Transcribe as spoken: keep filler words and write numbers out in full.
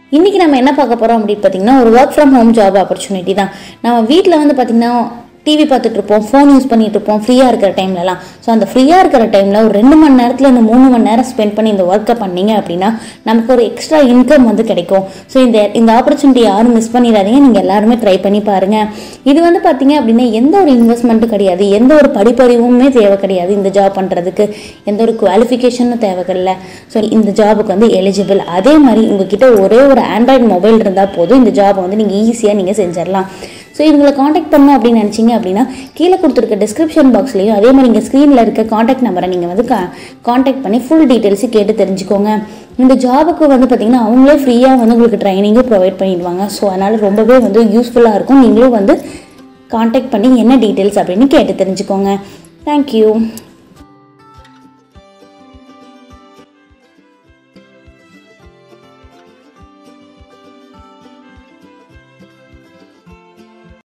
இன்றைக்கி நம்ம என்ன பார்க்க போகிறோம் அப்படின்னு பார்த்தீங்கன்னா ஒரு work from home job opportunity தான். நம்ம வீட்டில் வந்து பார்த்திங்கன்னா டிவி பார்த்துட்டு இருப்போம், ஃபோன் யூஸ் பண்ணிட்டு இருப்போம் ஃப்ரீயாக இருக்கிற டைம்லலாம். ஸோ அந்த ஃப்ரீயாக இருக்கிற டைமில் ஒரு ரெண்டு மணி நேரத்தில் இந்த மூணு மணி நேரம் ஸ்பெண்ட் பண்ணி இந்த ஒர்க்கை பண்ணிங்க அப்படின்னா நமக்கு ஒரு எக்ஸ்ட்ரா இன்கம் வந்து கிடைக்கும். ஸோ இந்த இந்த ஆப்பர்ச்சுனிட்டி யாரும் மிஸ் பண்ணிடாதீங்க, நீங்கள் எல்லாருமே ட்ரை பண்ணி பாருங்கள். இது வந்து பார்த்தீங்க அப்படின்னா எந்த ஒரு இன்வெஸ்ட்மெண்ட்டும் கிடையாது, எந்த ஒரு படிப்பறிவுமே தேவை கிடையாது. இந்த ஜாப் பண்ணுறதுக்கு எந்த ஒரு குவாலிஃபிகேஷனும் தேவையில்லை. ஸோ இந்த ஜாபுக்கு வந்து எலிஜிபிள். அதே மாதிரி உங்ககிட்ட ஒரே ஒரு ஆண்ட்ராய்டு மொபைல் இருந்தால் போதும், இந்த ஜாபை வந்து நீங்கள் ஈஸியாக நீங்கள் செஞ்சிடலாம். ஸோ இவங்களை காண்டாக்ட் பண்ணணும் அப்படின்னு நினச்சிங்க அப்படின்னா கீழே கொடுத்துருக்க டிஸ்கிரிப்ஷன் பாக்ஸ்லேயும் அதே மாதிரி நீங்கள் ஸ்க்ரீனில் இருக்க காண்டாக்ட் நம்பரை நீங்கள் வந்து கா காண்டாக்ட் பண்ணி ஃபுல் டீட்டெயில்ஸு கேட்டு தெரிஞ்சுக்கோங்க. இந்த ஜாபுக்கு வந்து பார்த்திங்கன்னா அவங்களே ஃப்ரீயாக வந்து உங்களுக்கு ட்ரைனிங்கும் ப்ரொவைட் பண்ணிடுவாங்க. ஸோ அதனால் ரொம்பவே வந்து யூஸ்ஃபுல்லாக இருக்கும். நீங்களும் வந்து காண்டாக்ட் பண்ணி என்ன டீட்டெயில்ஸ் அப்படின்னு கேட்டு தெரிஞ்சுக்கோங்க. தேங்க்யூ.